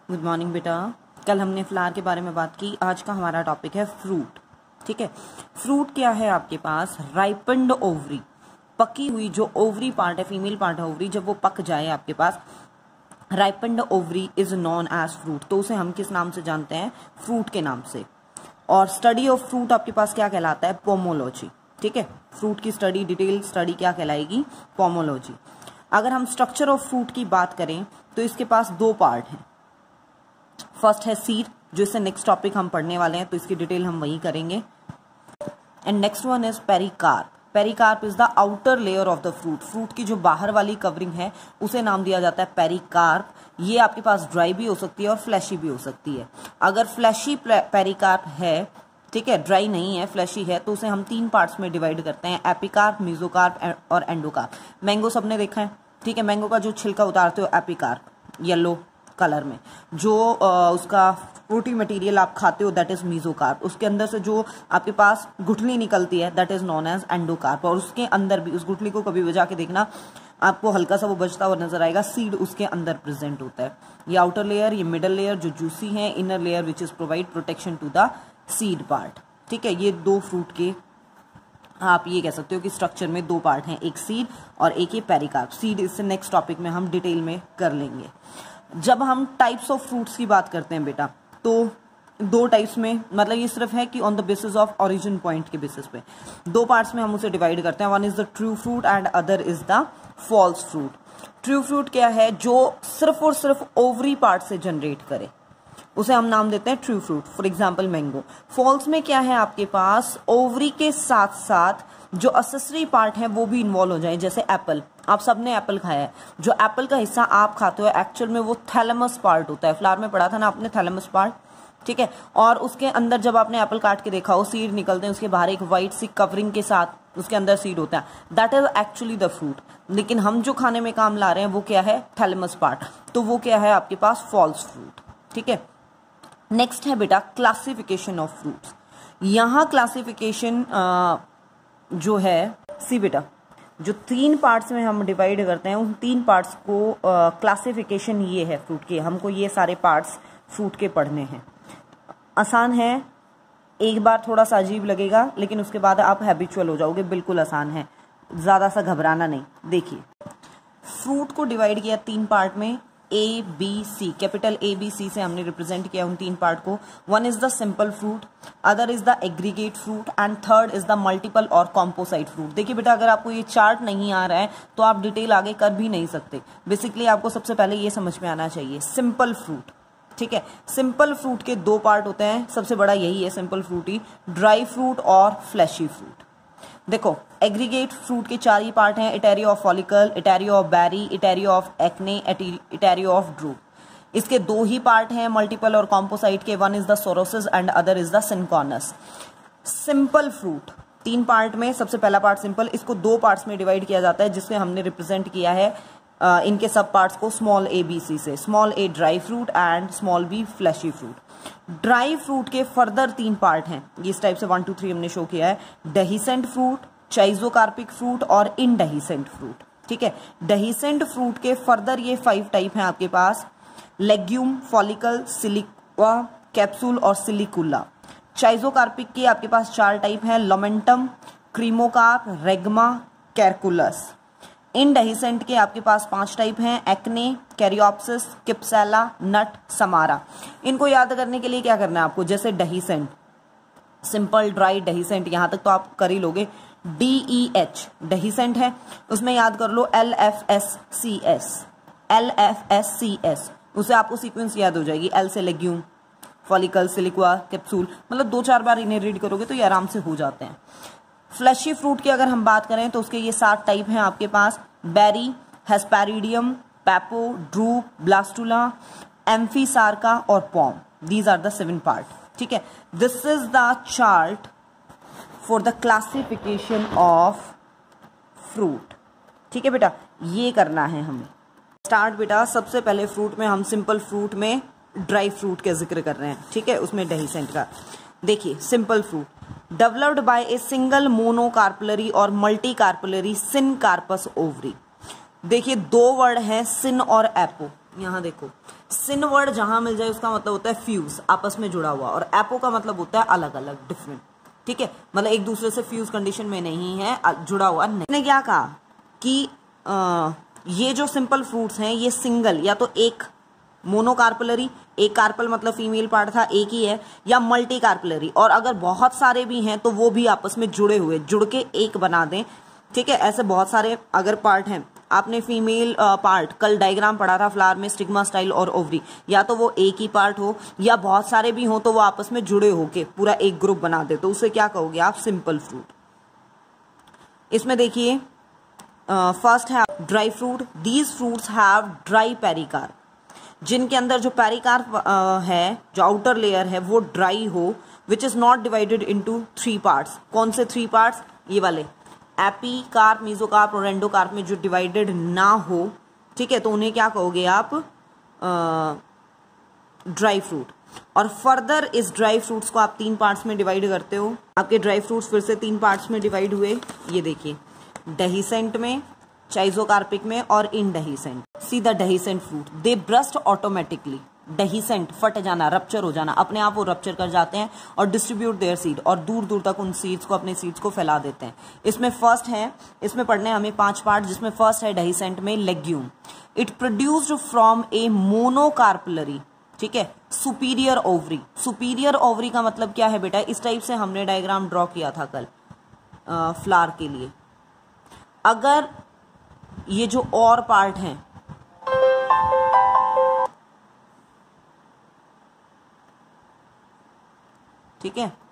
Good morning बेटा। कल हमने फ्लावर के बारे में बात की, आज का हमारा टॉपिक है फ्रूट। ठीक है, फ्रूट क्या है आपके पास? राइपन्ड ओवरी, पकी हुई जो ओवरी पार्ट है, फीमेल पार्ट है ओवरी, जब वो पक जाए आपके पास, ripened ovary is known as fruit. तो उसे हम किस नाम से जानते हैं? फ्रूट के नाम से। और स्टडी ऑफ फ्रूट आपके पास क्या कहलाता है? पोमोलॉजी। ठीक है, फ्रूट की स्टडी, डिटेल स्टडी क्या कहलाएगी? पोमोलॉजी। अगर हम स्ट्रक्चर ऑफ फ्रूट की बात करें तो इसके पास दो पार्ट हैं। फर्स्ट है सीड, जो इससे नेक्स्ट टॉपिक हम पढ़ने वाले हैं, तो इसकी डिटेल हम वही करेंगे। And next one is pericarp. Pericarp is the outer layer of the fruit. Fruit की जो बाहर वाली कवरिंग है उसे नाम दिया जाता है पेरिकार्प। ये आपके पास ड्राई भी हो सकती है और फ्लैशी भी हो सकती है। अगर फ्लैशी पेरिकार्प है, ठीक है, ड्राई नहीं है, फ्लैशी है, तो उसे हम तीन पार्ट्स में डिवाइड करते हैं, एपिकार्प, मेसोकार्प और एंडोकार्प। मैंगो सबने देखा है, ठीक है, मैंगो का जो छिलका उतारते हो एपिकार्प, येलो कलर में, जो उसका फ्रूटी मटेरियल आप खाते हो दैट इज मेसोकार्प। उसके अंदर से जो आपके पास गुठली निकलती है that is known as endocarp. और उसके अंदर भी उस गुठली को कभी बजा के देखना, आपको हल्का सा वो बचता हुआ नजर आएगा, सीड उसके अंदर प्रेजेंट होता है। ये आउटर लेयर, ये मिडल लेयर जो जूसी है, inner layer which is provide protection to the seed part. ठीक है, ये दो फ्रूट के आप ये कह सकते हो कि स्ट्रक्चर में दो पार्ट हैं, एक सीड और एक ये पेरिकार्प। सीड इससे नेक्स्ट टॉपिक में हम डिटेल में कर लेंगे। जब हम टाइप्स ऑफ फ्रूट्स की बात करते हैं बेटा, तो दो टाइप्स में, मतलब ये सिर्फ है कि on the basis of origin point के बेसिस पे दो पार्ट्स में हम उसे डिवाइड करते हैं। One is the true fruit and other is the false fruit. True fruit क्या है? जो सिर्फ और सिर्फ ओवरी पार्ट से जनरेट करे, उसे हम नाम देते हैं true fruit. For example mango. False में क्या है आपके पास? ओवरी के साथ साथ जो असेसरी पार्ट है वो भी इन्वॉल्व हो जाए। जैसे एप्पल, आप सबने एप्पल खाया है, जो एप्पल का हिस्सा आप खाते हो एक्चुअल में वो थैलेमस पार्ट होता है। फ्लावर में पढ़ा था ना आपने थैलेमस पार्ट, ठीक है। और उसके अंदर जब आपने एप्पल काट के देखा हो, सीड निकलते हैं, उसके बाहर एक व्हाइट सी कवरिंग के साथ उसके अंदर सीड होता है, that is actually the fruit. लेकिन हम जो खाने में काम ला रहे हैं वो क्या है? Thalamus part. तो वो क्या है आपके पास? False fruit. ठीक है, नेक्स्ट है बेटा क्लासिफिकेशन ऑफ फ्रूट्स। यहां क्लासिफिकेशन जो है, सी बेटा, जो तीन पार्ट्स में हम डिवाइड करते हैं, उन तीन पार्ट्स को क्लासिफिकेशन ये है फ्रूट के। हमको ये सारे पार्ट्स फ्रूट के पढ़ने हैं। आसान है, एक बार थोड़ा सा अजीब लगेगा, लेकिन उसके बाद आप हैबिचुअल हो जाओगे। बिल्कुल आसान है, ज्यादा सा घबराना नहीं। देखिए, फ्रूट को डिवाइड किया तीन पार्ट में, A B C, capital A B C से हमने रिप्रेजेंट किया उन तीन पार्ट को। One is the simple fruit, other is the aggregate fruit and third is the multiple और कॉम्पोसाइट फ्रूट। देखिए बेटा, अगर आपको ये चार्ट नहीं आ रहा है तो आप डिटेल आगे कर भी नहीं सकते। बेसिकली आपको सबसे पहले ये समझ में आना चाहिए, सिंपल फ्रूट। ठीक है, सिंपल फ्रूट के दो पार्ट होते हैं, सबसे बड़ा यही है सिंपल फ्रूट ही, ड्राई फ्रूट और फ्लैशी फ्रूट। देखो, एग्रीगेट फ्रूट के चार ही पार्ट हैं, etaerio of follicle, etaerio of berry, etaerio of achene, etaerio of drupe. इसके दो ही पार्ट हैं मल्टीपल और कॉम्पोसाइट के, one is the sorosis and other is the syconus. Simple fruit तीन पार्ट में, सबसे पहला पार्ट सिंपल, इसको दो पार्ट्स में डिवाइड किया जाता है, जिससे हमने रिप्रेजेंट किया है इनके सब पार्ट्स को स्मॉल ए बी सी से। Small A dry fruit and small B fleshy fruit. Dry fruit के फर्दर तीन पार्ट हैं, ये इस टाइप से 1 2 3 हमने शो किया है, डेहिसेंट फ्रूट, चाइजोकार्पिक फ्रूट और इनडेहिसेंट फ्रूट। ठीक है, डेहिसेंट फ्रूट के फर्दर ये 5 टाइप हैं आपके पास, लेग्यूम, फॉलिकल, सिलिक्वा, कैप्सूल और सिलिकुला। चाइजोकार्पिक के आपके पास 4 टाइप हैं, लोमेंटम, क्रीमोकार्प, रेगमा, कैरकुलस। इनडेहिसेंट के आपके पास 5 टाइप हैं, achene, caryopsis, cypsela, nut, samara. इनको याद करने के लिए क्या करना है आपको? जैसे डेहिसेंट, सिंपल, ड्राई, डेहिसेंट, यहां तक तो आप कर ही लोगे। DEH डेहिसेंट है, उसमें याद कर लो LFSCS, LFSCS, उसे आपको सीक्वेंस याद हो जाएगी। L से लेग्यूम, फॉलिकल, सिलिक्वा, कैप्सूल, मतलब 2-4 बार इन्हें रीड करोगे तो ये आराम से हो जाते हैं। फ्लैशी फ्रूट की अगर हम बात करें तो उसके ये 7 टाइप हैं आपके पास, berry, hesperidium, pepo, drupe, blastula, amphisarca और pome. These are the 7 part. ठीक है, this is the chart for the classification of fruit. ठीक है बेटा, ये करना है हमें। स्टार्ट बेटा, सबसे पहले फ्रूट में हम सिंपल फ्रूट में ड्राई फ्रूट का जिक्र कर रहे हैं। ठीक है, उसमें डेहिसेंट का। देखिए, simple fruit developed by a single monocarpellary और मल्टी कार्पलरी सिनकार्पस ओवरी। देखिए, दो वर्ड हैं, सिन और एपो। यहाँ देखो, सिन वर्ड जहां मिल जाए उसका मतलब होता है फ्यूज, आपस में जुड़ा हुआ, और एपो का मतलब होता है अलग अलग, डिफरेंट। ठीक है, मतलब एक दूसरे से फ्यूज कंडीशन में नहीं है, जुड़ा हुआ नहीं। ने क्या कहा कि ये जो सिंपल फ्रूट्स हैं ये सिंगल, या तो एक मोनोकार्पलरी, एक कार्पल मतलब फीमेल पार्ट था एक ही है, या मल्टी कार्पलरी, और अगर बहुत सारे भी हैं तो वो भी आपस में जुड़े हुए, जुड़ के एक बना दें। ठीक है, ऐसे बहुत सारे अगर पार्ट हैं, आपने फीमेल पार्ट कल डायग्राम पढ़ा था फ्लावर में, स्टिग्मा, स्टाइल और ओवरी, या तो वो एक ही पार्ट हो या बहुत सारे भी हो तो वो आपस में जुड़े होके पूरा एक ग्रुप बना दे, तो उसे क्या कहोगे आप, सिंपल फ्रूट। इसमें देखिए फर्स्ट है dry fruit. These fruits have dry pericarp, जिनके अंदर जो पेरिकार्प है, जो आउटर लेयर है वो ड्राई हो, which is not divided into 3 parts. कौन से 3 पार्ट्स, ये वाले, एपीकार्प, मेसोकार्प और एंडोकार्प में जो डिवाइडेड ना हो। ठीक है, तो उन्हें क्या कहोगे आप, ड्राई फ्रूट। और फर्दर इस ड्राई फ्रूट्स को आप 3 पार्ट्स में डिवाइड करते हो। आपके ड्राई फ्रूट्स फिर से 3 पार्ट्स में डिवाइड हुए, ये देखिए, डेहिसेंट में, चाइजोकार्पिक में और indehiscent. See the dehiscent fruit, they burst automatically. Dehiscent, फट जाना, रप्चर हो जाना, अपने आप वो रप्चर कर जाते हैं और डिस्ट्रीब्यूट देयर सीड, और दूर दूर तक उन सीड्स को, अपने सीड्स को फैला देते हैं। इसमें फर्स्ट है, इसमें पढ़ने हमें 5 पार्ट, जिसमें फर्स्ट है डेहिसेंट में legume. It produced from a monocarpellary, ठीक है, सुपीरियर ओवरी। सुपीरियर ओवरी का मतलब क्या है बेटा, इस टाइप से हमने डायग्राम ड्रॉ किया था कल फ्लावर के लिए। अगर ये जो और पार्ट हैं, ठीक है,